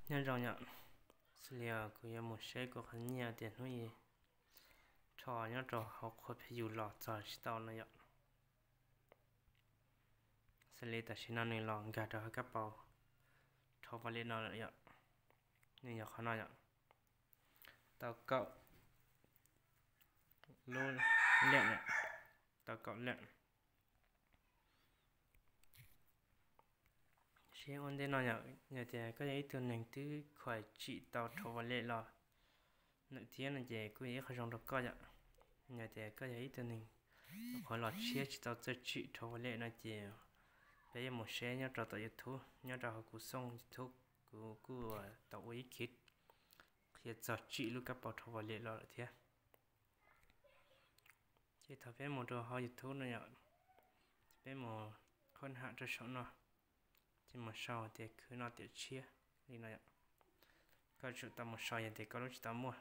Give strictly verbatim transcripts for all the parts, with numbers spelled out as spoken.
nhớ rồi nhở xìa của em một xe của hắn nhà tiền thôi gì trò nhớ trò học khó phải dù lọt trò chỉ tao nó nhở xìa ta chỉ nói lòng gạt ra các bao trò vào lên nó nhở nhưng nhở khó nói nhở tao cậu luôn lẹn nhở tao cậu lẹn xe ôn đến nó nhở nhở thì có giấy từ này từ khỏi chị tao trò vào lên lo nợ tiền là gì cũng ý không trong đó có nhở nhở thì có giấy từ này khỏi lọt xe chỉ tao chơi chị trò vào lên là gì bây giờ một xe nhớ trò tao YouTube nhớ trò học cú song YouTube cú cú tao ý kít khi giờ chị lúc các bảo trò vào lên lo thế chỉ thằng bé một trò học YouTube này nhở bé một con hạ cho số nó chỉ một sau thì cứ nó tiệt chia đi này có chút tao một sau thì có lúc tao mua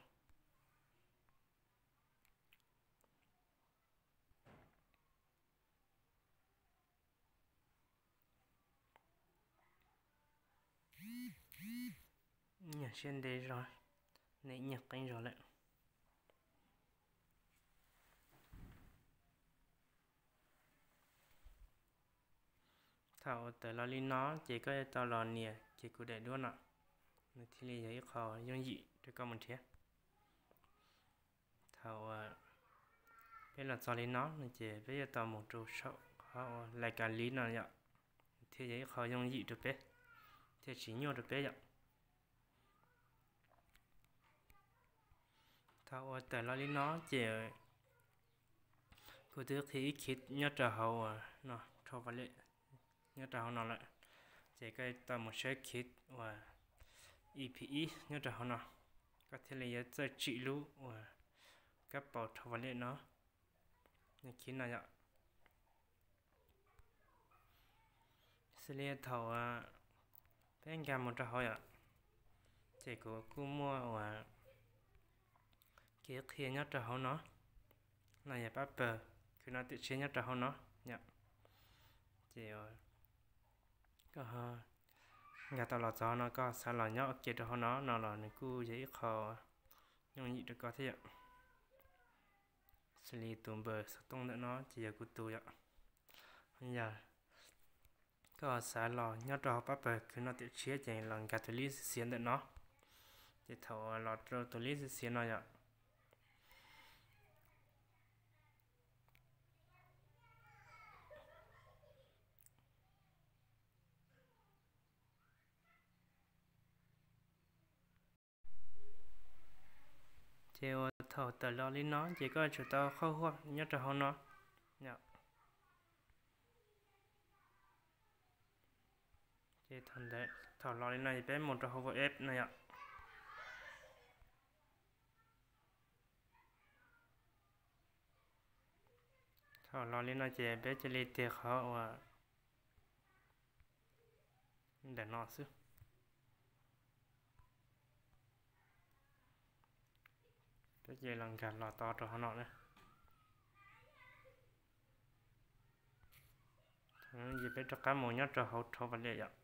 nhà trên đây rồi nãy nhặt canh rồi đấy thảo tới lo li nó chỉ có tao lo nè chỉ cứ để đuôi nọ thì lý giải khó dùng gì để có một thế thảo bây giờ cho li nó chỉ bây giờ tao một chỗ sau họ lại cả lý nó nhở thì giải khó dùng gì được bé thì chỉ nhiều được bé nhở thảo tới lo li nó chỉ cứ thứ khi kít nhớ trở hậu nó cho vào lệ nhớ trở hậu nó lại chỉ cái tao một số kít và e pê e nhớ trở hậu nó có thể là giờ trị lú và các bảo cho vào lệ nó như kít này ạ sẽ liên thầu bên cạnh một trò hỏi ạ chỉ có cô mua và cái kia nhớ trở hậu nó này là bắp bờ cứ nó tự chế nhất là nó nhá chỉ có nhà tao là cho nó có sao là nhớ kia cho nó nó là những cu giấy khó nhưng nhị được có thế ạ xử lý tụm bờ sao tung nữa nó chỉ là của tôi ạ bây giờ có sao là nhớ cho bắp bờ cứ nó tự chế chỉ là cả tôi lý xiên được nó chỉ thầu lọt rồi tôi lý xiên nó ạ chiều thầu tờ lo lên nó chỉ có chúng ta khâu hoa nhớ cho họ nó nhở chỉ thằng đấy thầu lo lên này bé một trò hoa ép này ạ thầu lo lên này chỉ bé chỉ lấy tiền họ và để nó xứ cái gì lần gạt lò to cho họ nọ nữa thằng gì bé cho cá mồi nhát cho họ cho vào đây ạ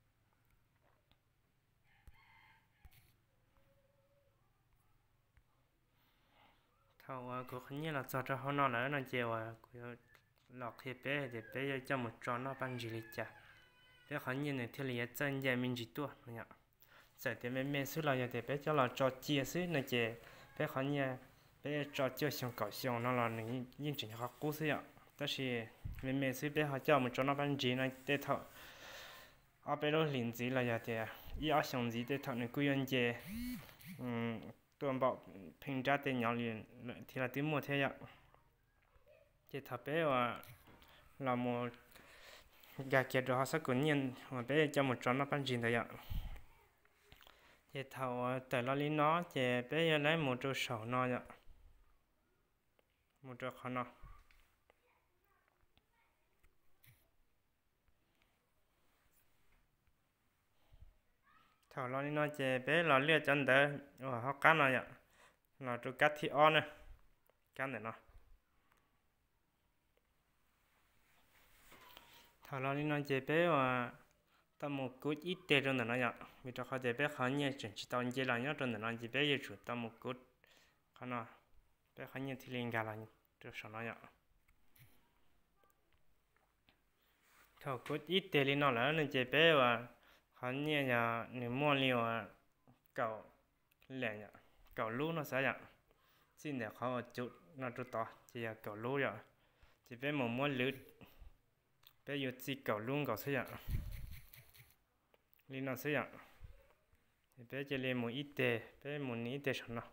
thằng có khả năng là cho cho họ nọ nữa là chiều à lọt thì bé thì bé cho một tròn nó bằng gì lịch chả bé khả năng này thì là chân dài mình chỉ tua nhỉ giờ thì mấy mấy số là thì bé cho là cho chia số này chị bé khó nha bé cho chơi xong cỏ xong nó là những những chuyện học cũ xưa ạ đó là mấy mấy số bé họ cho một chỗ nó bán gì này để thọ ở bé đó liền gì là thì ý ở xong gì để thọ này quy anh chị um tuần bảo评价的鸟liền thì là tiếng một thế ạ chị thọ bé và là một gà kia đó sẽ có nhiên mà bé cho một chỗ nó bán gì đấy ạ chị thầu tại lo lý nó chị bé lấy một chỗ sầu nó ạ một chỗ khó nó thầu lo lý nó chị bé lo liệt chân đấy và họ cắt nó ạ nó chỗ cắt thì on này cắt này nó thầu lo lý nó chị bé và ta một cút ít tê trong đó nhá vì cho họ để bé khó nhẹ chuyển chỉ tao như là nhá trong đó chỉ bé giờ chủ ta một cút khó nào bé khó nhẹ thì liền cả là cho sao nó nhá thầu cút ít tê lên nó là nên chỉ bé và khó nhẹ nhá nếu mua liều cậu lẻ nhá cậu lú nó sẽ nhá xin để khó chút nó chút to chỉ là cậu lú nhá chỉ bé một mua lướt bé yêu chỉ cậu lú cậu sẽ nhá lên nó sẽ nhá bé chỉ lên một ít tê bé một ít tê sao nó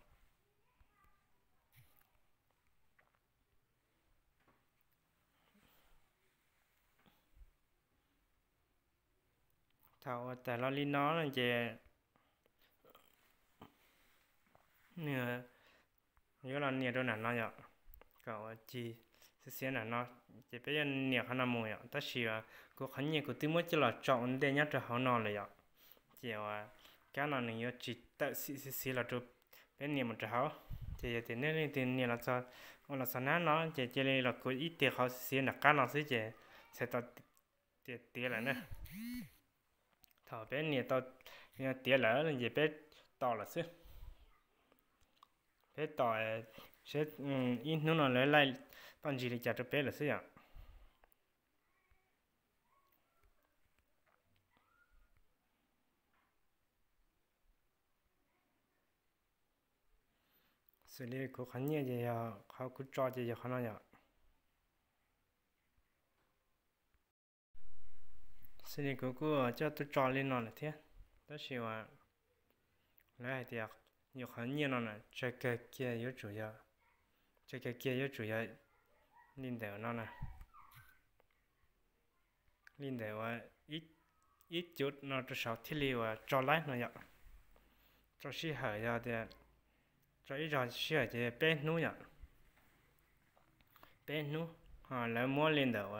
thầu tại nó lên nó là chỉ nè nhớ là nè đâu nè nó nhở cậu chỉ sẽ là nó chỉ bây giờ nè khả năng mồi ạ ta chỉ là có khả năng của tôi mới chỉ là chọn để nhớ cho họ nóเลยạ chỉ là cái nào này nhớ chỉ tự xí xí xí là chụp bên nè một chỗ chỉ thì nên thì nè là cho còn là sao nó chỉ chỉ là có ít tiền họ xí là cái nào xí chỉ sẽ tạo tiền tiền lại nữa thảo bên nè tạo tiền lại là gì bên tạo là xí bé tỏi sẽ ít nó nó lấy lại bằng gì để trả cho bé là sao ạ xử lý của khán giả gì à họ cứ cho gì họ nói ạ xử lý của cô cho tôi cho lên nó là thế đó là lấy thì nhiều khán giả nó là chơi cái kia yếu chủ yếu chơi cái kia yếu chủ yếu linh đều nó này linh đều ít ít chút nó cho sáu thiết lý và cho lái nó nhở cho xí hở ra thì cho ít ra xí hở thì bé nú nhở bé nú họ lấy mua linh đều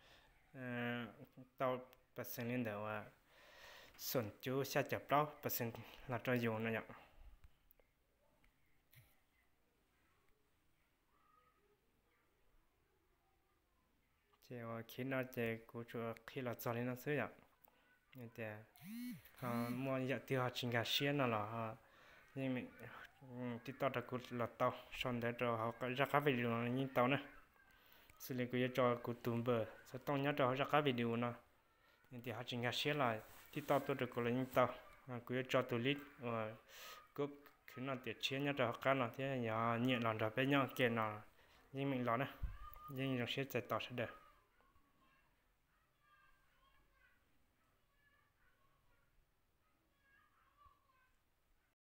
tàu bớt sinh linh đều xuân chú sẽ chập đó bớt sinh là cho dùng nó nhở chỉ khi nó chỉ cố cho khi là cho lên nó sửa ạ như thế họ mua giờ thì họ chỉ cả xuyên nó là họ nhưng mình thì tao đã cố là tao xong để cho họ có ra các video nó như tao nữa xử lý cái cho cố tụm bờ sẽ tao nhớ cho họ ra các video nó nhưng thì họ chỉ cả xuyên lại thì tao tôi được cố là như tao cố cho tụi lít và cố khi nó tiệt xuyên nhớ cho họ cái nó thế nhà nhẹ lòng rồi bé nhau kia nó nhưng mình lo nữa nhưng nó sẽ chạy tao sẽ được